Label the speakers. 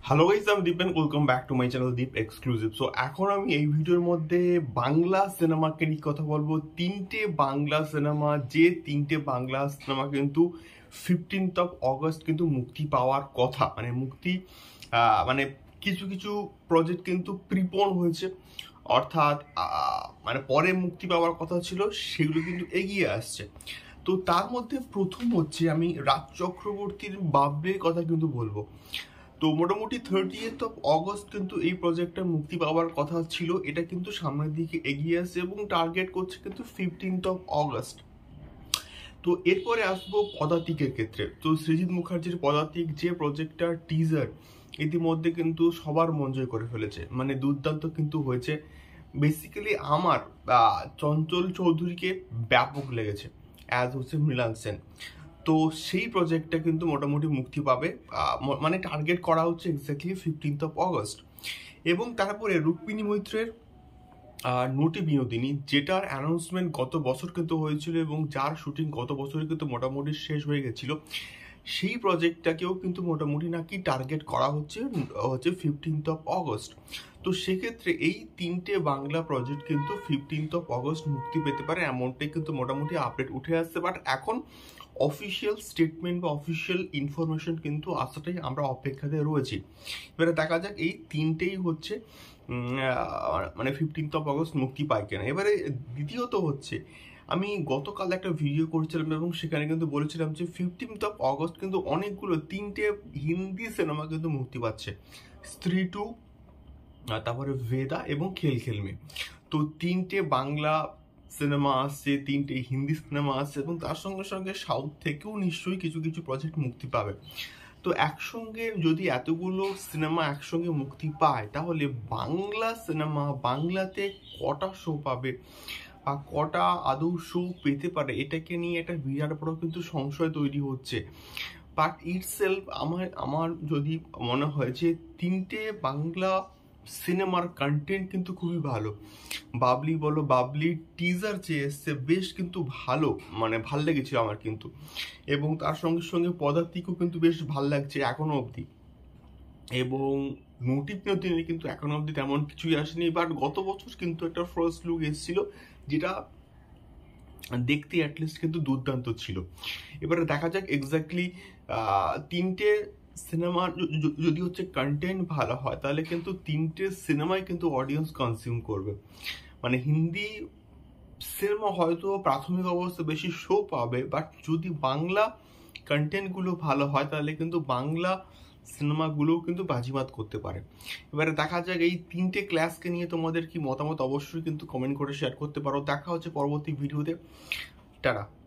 Speaker 1: Hello guys, আমি Deep and welcome back to my channel Deep exclusive. So এখন আমি এই ভিডিওর মধ্যে বাংলা সিনেমাকে নিয়ে কথা বলবো। তিনটে বাংলা সিনেমা কিন্তু 15th অফ অগস্ট কিন্তু মুক্তি পাওয়ার কথা, মানে কিছু কিছু প্রজেক্ট কিন্তু প্রিপন হয়েছে, অর্থাৎ পরে মুক্তি পাওয়ার কথা ছিল, সেগুলো কিন্তু এগিয়ে আসছে। তো তার মধ্যে প্রথম হচ্ছে আমি রাজ চক্রবর্তীর বাবলির কথা কিন্তু বলবো। তো মোটামুটি 30th অফ অগস্ট কিন্তু এই প্রজেক্টটা মুক্তি পাওয়ার কথা ছিল, এটা কিন্তু সামনের দিকে এগিয়ে আসছে এবং টার্গেট করছে কিন্তু 15th অফ অগস্ট। তো এরপরে আসবো পদাতিকের ক্ষেত্রে। তো সৃজিত মুখার্জির পদাতিক যে প্রজেক্টটার টিজার ইতিমধ্যে কিন্তু সবার মন জয় করে ফেলেছে, মানে দুর্দান্ত কিন্তু হয়েছে। বেসিক্যালি আমার চঞ্চল চৌধুরীকে ব্যাপক লেগেছে অ্যাজ হচ্ছে মৃণাল সেন। তো সেই প্রজেক্টটা কিন্তু মোটামুটি মুক্তি পাবে, মানে টার্গেট করা হচ্ছে এক্স্যাক্টলি 15th অফ অগস্ট। এবং তারপরে রুক্মিণী মৈত্রের নটি বিনোদিনী, যেটার অ্যানাউন্সমেন্ট গত বছর কিন্তু হয়েছিল এবং যার শুটিং গত বছরে কিন্তু মোটামুটি শেষ হয়ে গেছিল, সেই প্রজেক্টটাকেও কিন্তু মোটামুটি নাকি টার্গেট করা হচ্ছে 15th অফ অগস্ট। তো সেক্ষেত্রে এই তিনটে বাংলা প্রজেক্ট কিন্তু 15th অফ অগস্ট মুক্তি পেতে পারে, এমনটাই কিন্তু মোটামুটি আপডেট উঠে আসছে। বাট এখন অফিসিয়াল স্টেটমেন্ট বা অফিসিয়াল ইনফরমেশন কিন্তু আসাটাই আমরা অপেক্ষাতে রয়েছি। এবারে দেখা যাক এই তিনটেই হচ্ছে মানে 15th অফ অগস্ট মুক্তি পায় কিনা। এবারে দ্বিতীয়ত হচ্ছে, আমি গতকাল একটা ভিডিও করেছিলাম এবং সেখানে কিন্তু বলেছিলাম যে 15th অফ অগস্ট কিন্তু অনেকগুলো তিনটে হিন্দি সিনেমা কিন্তু মুক্তি পাচ্ছে, স্ত্রী 2, তারপরে ভেদা এবং খেল খেলমে। তো তিনটে বাংলা সিনেমা আসছে, তিনটে হিন্দি সিনেমা আসছে এবং তার সঙ্গে সঙ্গে সাউথ থেকেও নিশ্চয়ই কিছু কিছু প্রজেক্ট মুক্তি পাবে। তো একসঙ্গে যদি এতগুলো সিনেমা একসঙ্গে মুক্তি পায়, তাহলে বাংলা সিনেমা বাংলাতে কটা শো পাবে বা কটা আদৌ শো পেতে পারে, এটাকে নিয়ে একটা বিরাট বড় কিন্তু সংশয় তৈরি হচ্ছে। বাট ইটসেলফ আমার যদি মনে হয় যে তিনটে বাংলা সিনেমার কন্টেন্ট কিন্তু খুবই ভালো। বাবলি বলো, বাবলির টিজার যে এসছে বেশ কিন্তু ভালো, মানে ভাল লেগেছে আমার কিন্তু। এবং তার সঙ্গে সঙ্গে পদাতিকও কিন্তু বেশ ভাল লাগছে এখনো অবধি। এবং নোটিফিকেশন কিন্তু এখনো অবধি তেমন কিছুই আসেনি, বাট গত বছর কিন্তু একটা ফার্স্ট লুক এসেছিল, যেটা দেখতে অ্যাটলিস্ট কিন্তু দুর্দান্ত ছিল। এবারে দেখা যাক এক্স্যাক্টলি তিনটে সিনেমা যদি হচ্ছে কন্টেন্ট ভালো হয়, তাহলে কিন্তু তিনটে সিনেমাই কিন্তু অডিয়েন্স কনজিউম করবে। মানে হিন্দি সিনেমা হয়তো প্রাথমিক অবস্থায় বেশি শো পাবে, বাট যদি বাংলা কন্টেন্টগুলো ভালো হয়, তাহলে কিন্তু বাংলা সিনেমাগুলোও কিন্তু বাজিমাত করতে পারে। এবারে দেখা যাক এই তিনটে ক্লাসকে নিয়ে তোমাদের কি মতামত, অবশ্যই কিন্তু কমেন্ট করে শেয়ার করতে পারো। দেখা হচ্ছে পরবর্তী ভিডিওতে। টাটা।